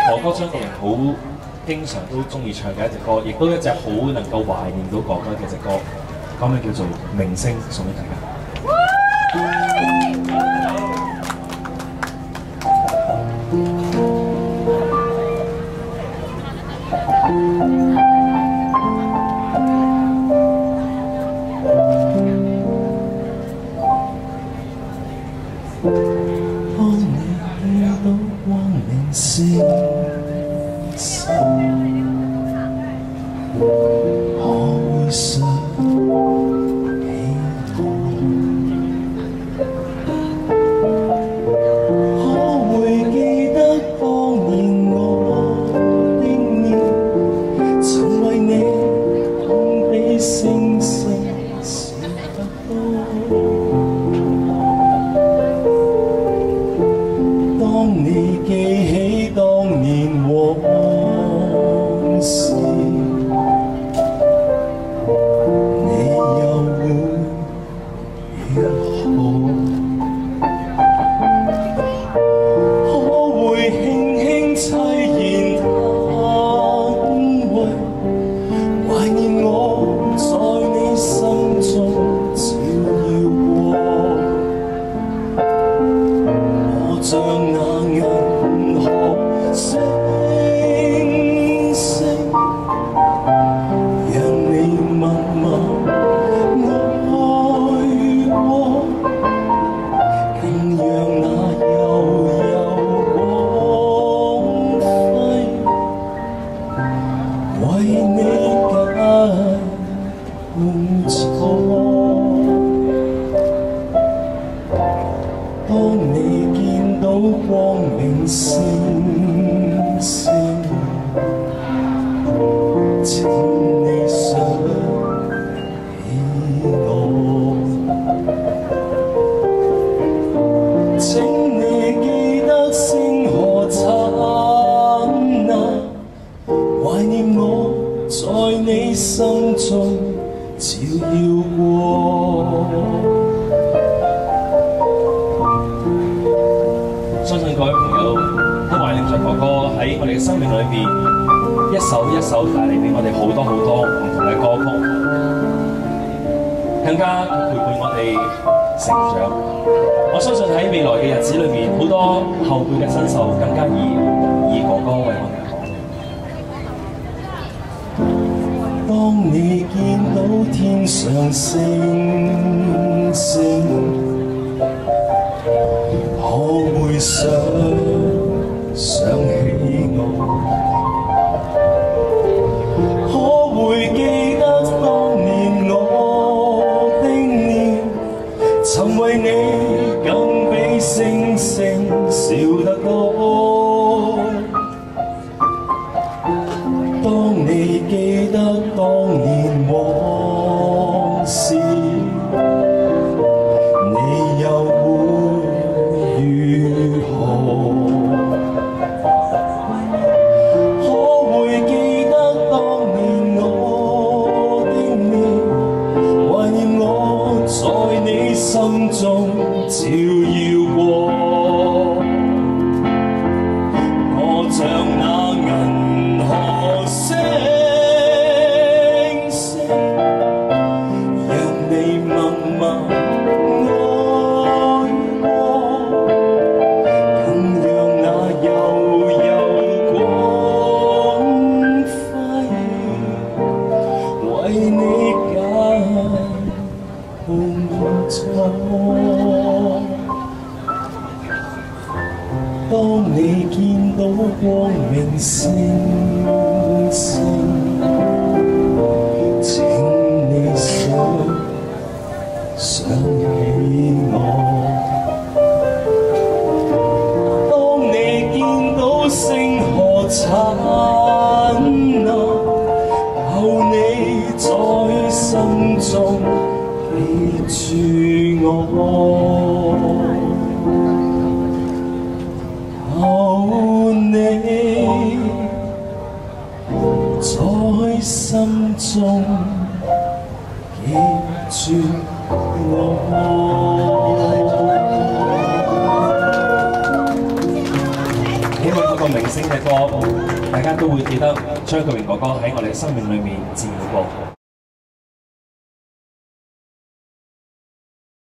哥哥張國榮好經常都中意唱嘅一隻歌，亦都一隻好能夠懷念到哥哥嘅隻歌，歌名叫做《明星》，送俾大家。當你見到光明星星，我會想起我，可會記得當年我的臉，曾為你痛比星星笑得多。當你記起當年往事，你又會如何？可會輕輕凄然嘆喟，懷念我在你心中照耀過，我像那銀河星星，讓你默默愛過，更讓那悠悠光輝為你解痛楚。當你見到光明星星，請你想起我，請你記得星河燦爛，懷念我在你心中照耀過。相信各位朋友都懷念着哥哥喺我哋嘅生命裏邊一首一首帶嚟俾我哋好多好多唔同嘅歌曲，更加陪伴我哋成長。我相信喺未來嘅日子裏邊，好多後輩嘅新秀更加以哥哥為我哋講。當你見到天上星星，我會想起我，可會記得當年我的臉，曾為你更比星星笑得多。當你記得當年往事，你又會如何？可會記得當年我的臉，懷念我在你心中照耀過，我像那銀河星星，讓你默默當你見到光明星星，請你想起我。當你見到星河燦爛，求你在心中記住我。求你在心中記住我。希望嗰個明明星嘅歌，大家都會記得張國榮哥哥喺我哋生命裏面照顧過。